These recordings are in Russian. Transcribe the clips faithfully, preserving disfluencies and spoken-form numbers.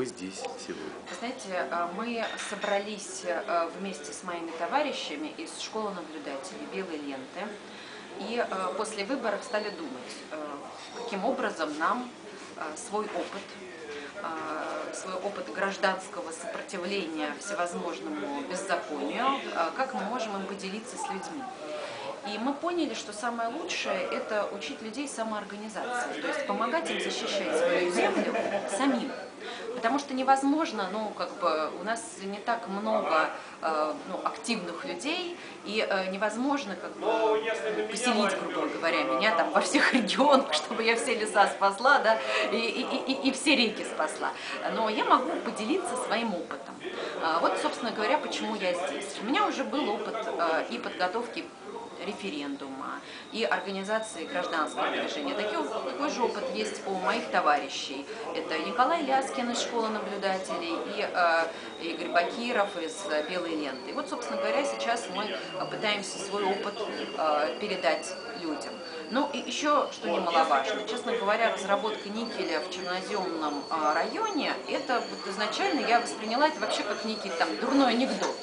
вы здесь сегодня? Вы знаете, мы собрались вместе с моими товарищами из школы наблюдателей «Белой ленты» и после выборов стали думать, каким образом нам свой опыт, свой опыт гражданского сопротивления всевозможному беззаконию, как мы можем им поделиться с людьми. И мы поняли, что самое лучшее – это учить людей самоорганизации, то есть помогать им защищать свою землю самим. Потому что невозможно, ну, как бы, у нас не так много э, ну, активных людей, и э, невозможно, как бы, поселить, грубо говоря, меня там во всех регионах, чтобы я все леса спасла, да, и, и, и, и все реки спасла. Но я могу поделиться своим опытом. А вот, собственно говоря, почему я здесь. У меня уже был опыт э, и подготовки референдума, и организации гражданского движения. Такой, такой же опыт есть у моих товарищей. Это Николай Ляскин из школы наблюдателей и э, Игорь Бакиров из «Белой ленты». И вот, собственно говоря, сейчас мы пытаемся свой опыт э, передать людям. Ну и еще, что немаловажно, честно говоря, разработка никеля в черноземном э, районе, это вот изначально я восприняла это вообще как некий там дурной анекдот.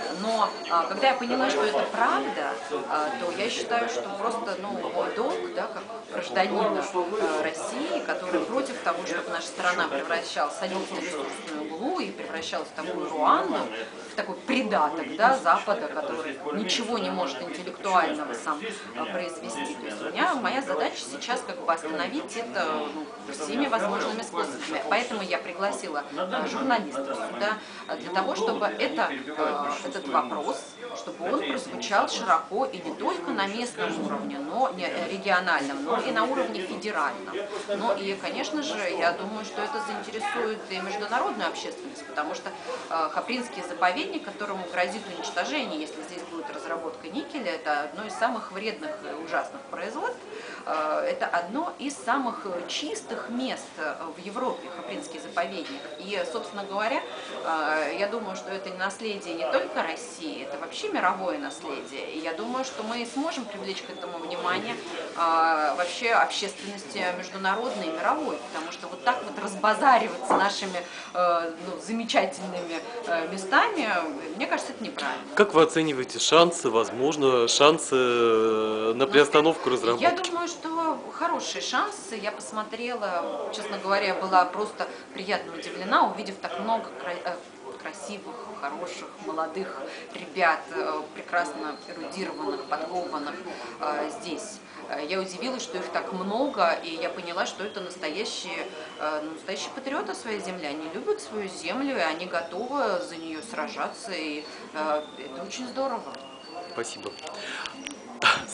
Но а, когда я поняла, что это правда, а, то я считаю, что просто ну, мой долг, да, как гражданина а, России, который против того, чтобы наша страна превращалась, садилась на ресурсную углу и превращалась в такую Руанду, в такой придаток, да, Запада, который ничего не может интеллектуального сам а, произвести. То есть у меня моя задача сейчас как бы остановить это ну, всеми возможными способами. Поэтому я пригласила а, журналистов сюда а, для того, чтобы это, а, этот вопрос, чтобы он прозвучал широко и не только на местном уровне, но не региональном, но и на уровне федеральном. Ну и, конечно же, я думаю, что это заинтересует и международную общественность, потому что э, Хопринский заповедник, которому грозит уничтожение, если здесь будет разработка никеля, это одно из самых вредных и ужасных производств. Э, это одно из самых чистых мест в Европе, Хопринский заповедник. И, собственно говоря, э, я думаю, что это наследие не только России, это вообще мировое наследие. И я думаю, что мы сможем привлечь к этому внимание а, вообще общественности международной и мировой, потому что вот так вот разбазариваться нашими а, ну, замечательными а, местами, мне кажется, это неправильно. Как вы оцениваете шансы, возможно, шансы на приостановку разработки? Я думаю, что хорошие шансы. Я посмотрела, честно говоря, была просто приятно удивлена, увидев так много красивых, хороших, молодых ребят, прекрасно эрудированных, подкованных здесь. Я удивилась, что их так много, и я поняла, что это настоящие, настоящие патриоты своей земли. Они любят свою землю, и они готовы за нее сражаться, и это очень здорово. Спасибо.